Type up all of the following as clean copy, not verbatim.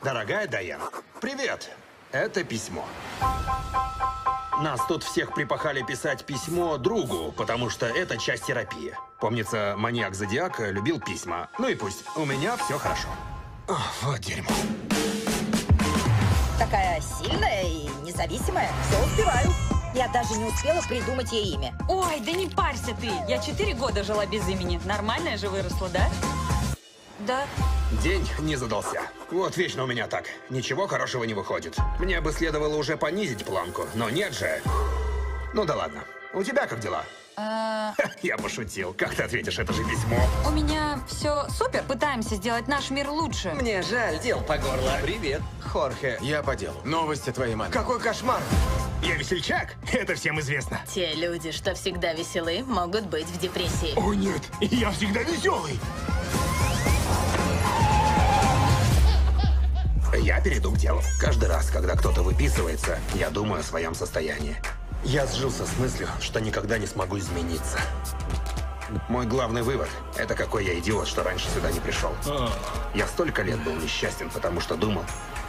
Дорогая Дайан, привет. Это письмо. Нас тут всех припахали писать письмо другу, потому что это часть терапии. Помнится, маньяк Зодиак любил письма. Ну и пусть. У меня все хорошо. О, вот дерьмо. Такая сильная и независимая. Все успеваю. Я даже не успела придумать ей имя. Ой, да не парься ты. Я 4 года жила без имени. Нормальная же выросла, да? Да. День не задался. Вот вечно у меня так. Ничего хорошего не выходит. Мне бы следовало уже понизить планку, но нет же. Ну да ладно. У тебя как дела? Я пошутил. Как ты ответишь, это же письмо. У меня все супер. Пытаемся сделать наш мир лучше. Мне жаль, дел по горло. Привет. Хорхе. Я по делу. Новости твоей мамы. Какой кошмар! Я весельчак, это всем известно. Те люди, что всегда веселы, могут быть в депрессии. О нет, я всегда веселый. Я перейду к делу. Каждый раз, когда кто-то выписывается, я думаю о своем состоянии. Я сжился с мыслью, что никогда не смогу измениться. Мой главный вывод – это какой я идиот, что раньше сюда не пришел. Я столько лет был несчастен, потому что думал,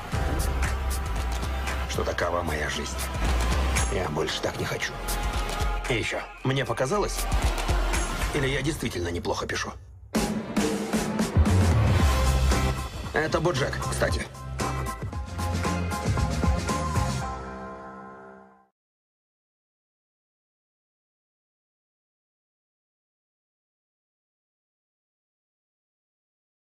что такова моя жизнь. Я больше так не хочу. И еще, мне показалось, или я действительно неплохо пишу? Это Боджек, кстати.